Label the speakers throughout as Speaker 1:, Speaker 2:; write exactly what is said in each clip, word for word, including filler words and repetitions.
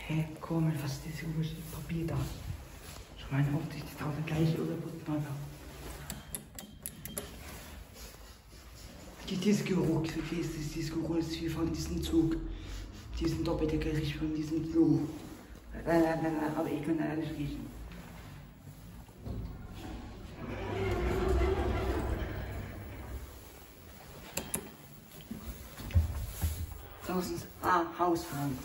Speaker 1: Hä, hey, komisch, was ist dieses komische Papier da? Ich meine auch nicht, die tausend gleiche oder miteinander. Dieses Geruch, dieses, dieses Geruch ist wie von diesem Zug. Diesen Doppeldecker riecht von diesem Zug. Nein, nein, nein, nein, aber ich kann da nicht riechen. Tausend Ah, Hausfahren.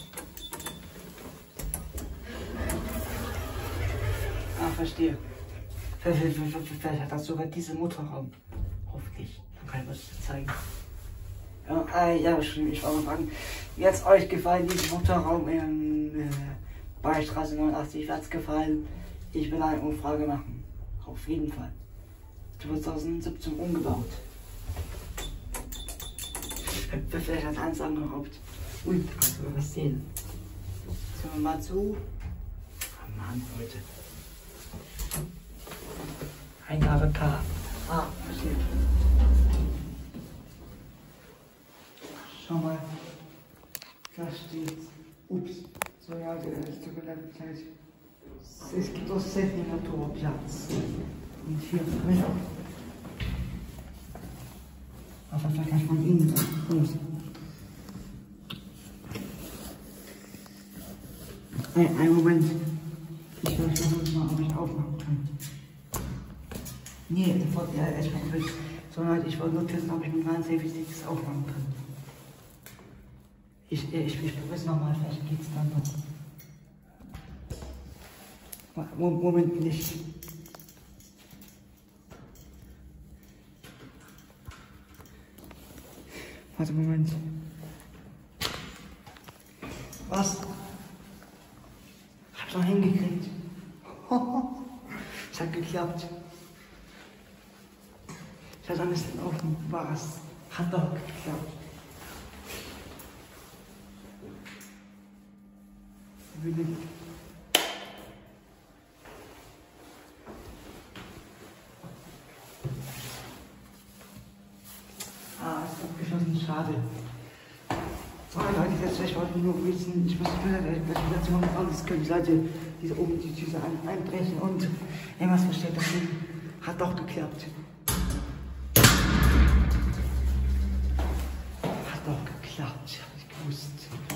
Speaker 1: Ah, verstehe. Vielleicht, vielleicht, vielleicht hat das sogar diesen Motorraum. Hoffentlich. Dann kann ich was zeigen. Ja, äh, ja, ich wollte mal fragen, wie hat es euch gefallen, diesen Motorraum in äh, Baystraße neunundachtzig? Wie hat es gefallen? Ich will eine Umfrage machen. Auf jeden Fall. zweitausendsiebzehn umgebaut. Vielleicht hat eins angeraubt. Ui, kannst du was sehen? Sehen wir mal zu. Oh Mann, Leute. Eingabe K. Ah, verstehe. Schau mal. Da steht. Ups. So, ja, es tut mir leid. Es gibt auch Zentimeterplatz. Und hier drin. Aber vielleicht kann ich von innen raus. Ein, ein Moment. Ich versuche mal, ob ich aufmachen kann. Nee, ich wollte ja erstmal weg. Sondern ich wollte nur testen, ob ich mit meinen Selfies das aufmachen kann. Ich, ich, ich, ich probiere es nochmal, vielleicht geht es dann noch. Moment nicht. Warte, Moment. Was? Hab's noch hingekriegt. Es hat geklappt. Ich hatte ein bisschen offen. Was? Hat doch geklappt. Will ich. Ah, ist abgeschlossen, schade. So, Leute, jetzt ich wollte nur wissen, ich muss wieder das machen, alles können die Leute diese oben die Tüte ein, einbrechen und irgendwas versteht das nicht. Hat doch geklappt. Hat doch geklappt, ich hab nicht gewusst.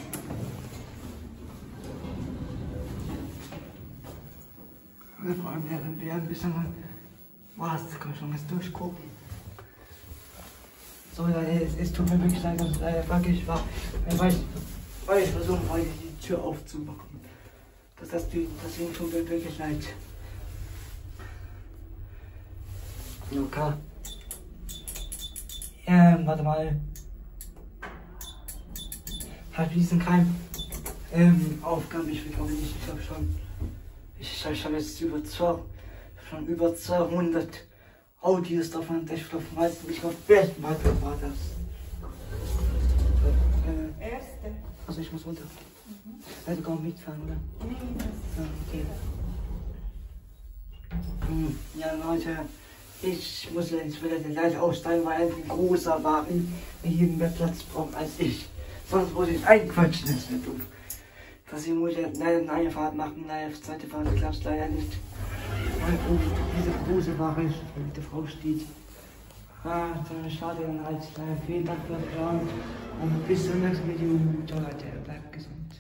Speaker 1: Wir wollen ja ein bisschen was, da kann ich schon jetzt durchgucken. So, es, es tut mir wirklich leid, dass es leider wackelig war, weil ich, weil ich versuche wollte, die Tür aufzumachen. Das, das, deswegen tut mir wirklich leid. Okay. Ähm, warte mal. Hat diesen kein ähm, Aufgaben, ich glaube nicht, ich glaube schon. Ich, ich habe jetzt über zwei, schon über zweihundert Audios davon, ich glaube, ich glaube, Weltmeister war das. Äh, Erste. Also ich muss runter. Mhm. Also komm mitfahren, oder? Nee, das. Ja, okay. Hm, ja, Leute, ich muss jetzt wieder gleich aussteigen, weil ein großer Wagen hier mehr Platz braucht als ich. Sonst muss ich einquatschen, das wird doof. Deswegen muss ich leider eine Fahrt machen, leider zweite Fahrt klappt leider nicht. Weil oben diese große Ware mit der Frau steht. Ah, dann schade, dann halt leider vielen Dank für das Hören und bis zum nächsten Video. Ciao Leute, bleibt gesund.